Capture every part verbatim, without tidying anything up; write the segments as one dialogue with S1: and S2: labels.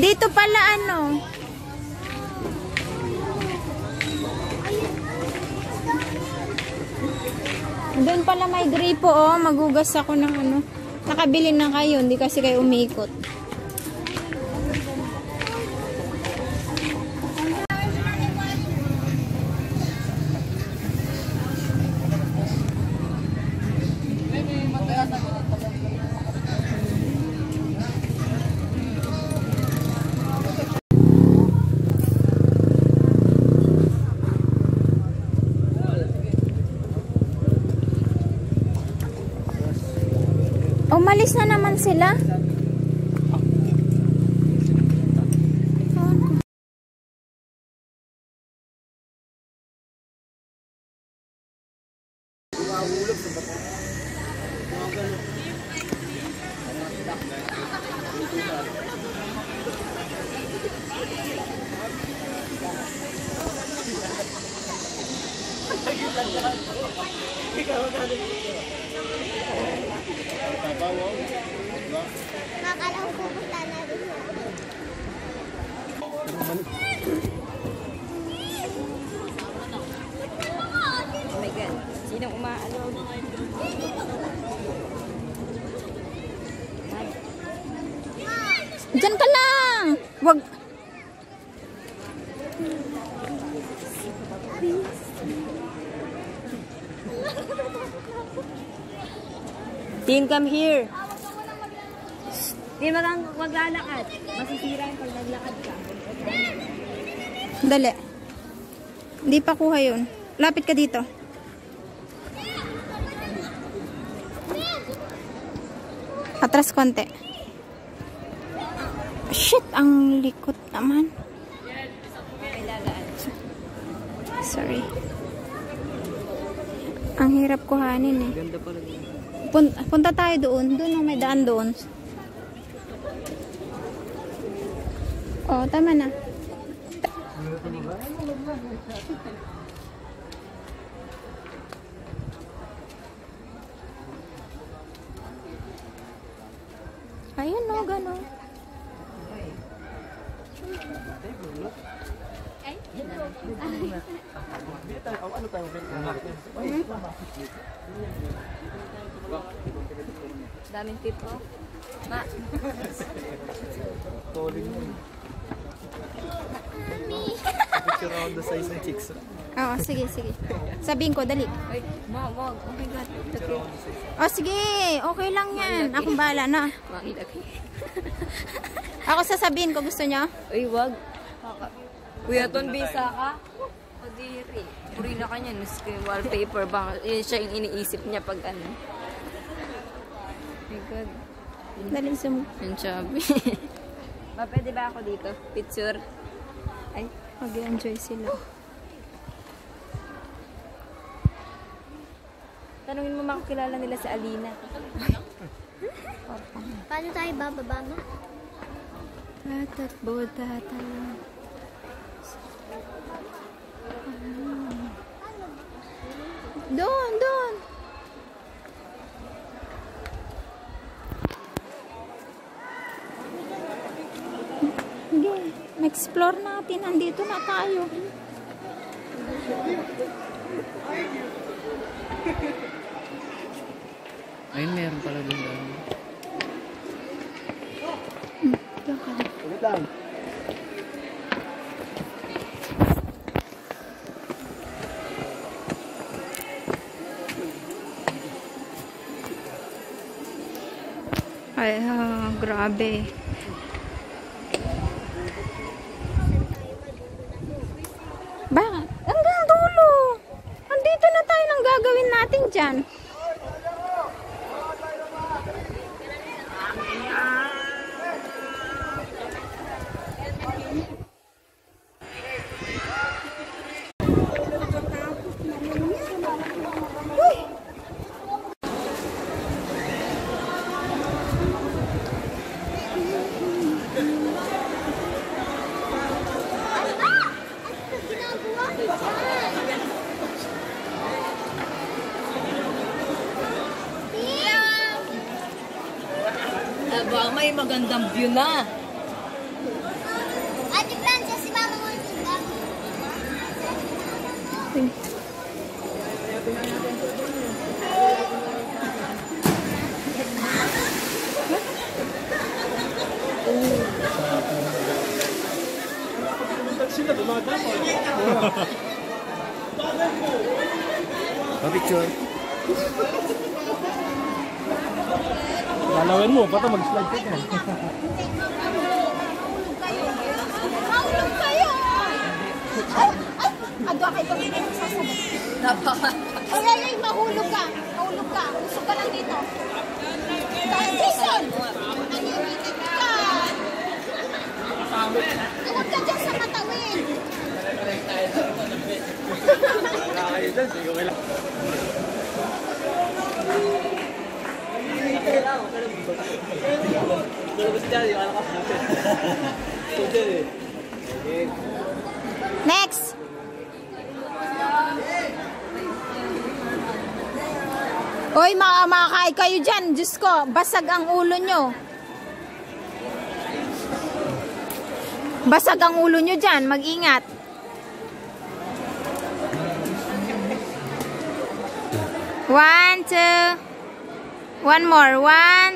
S1: Dito pala ano. Doon pala may gripo oh. Magugas ako ng ano. Nakabili na kayo. Hindi kasi kayo umiikot. Umalis na naman sila.
S2: Nakakalaw ko punta na rin.
S1: Oh my God. Sinong umaalaw? Diyan ka lang! Wag! Tin, come here.
S2: Di ba kang maglalakad? Masisira yung pag naglakad ka.
S1: Dali. Hindi pa kuha yun. Lapit ka dito. Atras konti. Shit, ang likot naman. Sorry. Ang hirap kuhanin eh. Punta, punta tayo doon. Doon oh, may daan doon. Oh, tama na. Ayun no, gano'n.
S2: Daming tipo. Ma.
S3: Calling mo. Picture on the size ng chicks.
S1: Oo, sige, sige. Sabihin ko, dali.
S2: Ay, ma, wag. Oh my God. Okay.
S1: Oh, sige. Okay lang yan. Akong bahala na.
S2: Mangilaki.
S1: Ako sasabihin ko, gusto niyo?
S2: Ay, wag. Kuya Ton, bisa ka? O diri. Puri na kanya. Nus ko yung wallpaper ba? Eh, siya yung iniisip niya pag ano. Oh my God.
S1: Dali, zoom.
S2: Yung chubby. Ma, pwede ba ako dito? Picture? Ay.
S1: Mag-enjoy sila.
S2: Tanungin mo makakilala nila si Alina. Paano tayo bababa mo?
S1: Tatakbo, tatalo. Doon, doon. Sige, explore natin. Andito na tayo.
S3: Ayun, meron pala din daw.
S1: Hmm, diyan ka lang.
S3: Ulit lang.
S1: Ay, ah, grabe. Bakit? Hanggang dulo. Andito na tayo nang gagawin natin dyan.
S2: Aba, may magandang view na.
S3: Pa-picture.
S4: Lalawin mo, bata mag-slide ka dyan.
S1: Mahulog kayo! Ay! Ay! Adwa kayo kami na sasagot.
S2: Napaka.
S1: Ay, ay, ay! Mahulog ka! Mahulog ka! Usok ka lang dito. Dahil Jason! Nanginginig ka! Huwag ka dyan sa matawin!
S4: Kayo dyan, sige ko lang.
S1: Next! Hoy, mga makakain kayo dyan. Diyos ko, basag ang ulo nyo. Basag ang ulo nyo dyan. Mag-ingat. One, two. One more. One.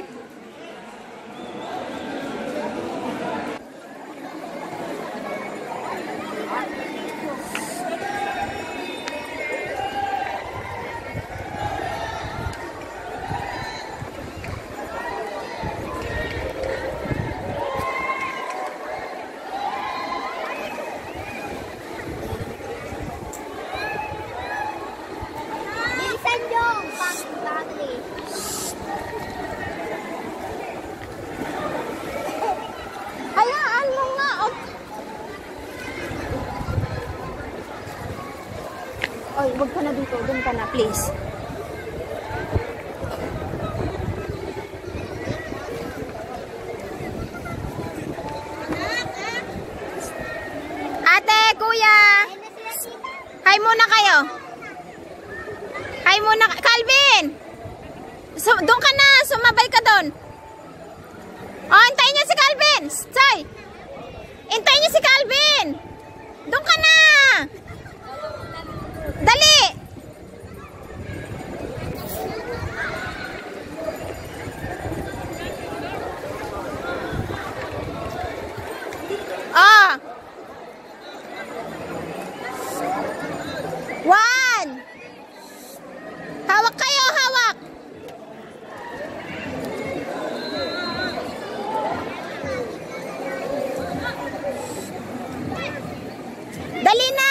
S5: Bilisan nyo! Pag-bagli.
S1: Hayaan mo nga. Oh. Oy, wag ka na dito. Doon ka na, please. Ate, kuya. Hi muna kayo. Hi muna. Calvin! So, doon ka na. Sumabay ka doon. Oh, hintayin niyo si Calvin. Stay. Hintayin niyo si Calvin. Doon ka na. Dali. Oh. One. Hawak kayo, hawak. Dali na!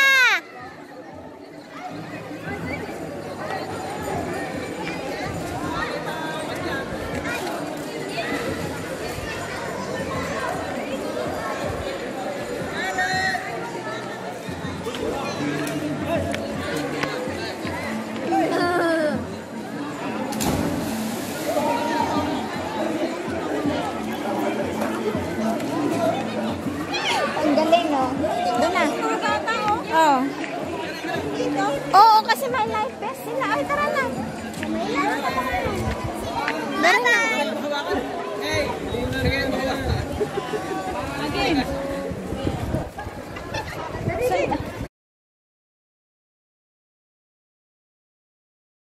S1: Ang galing, no? Doon na. Oo. Oo, kasi may life vest sila. Ay, tara na. Tara na.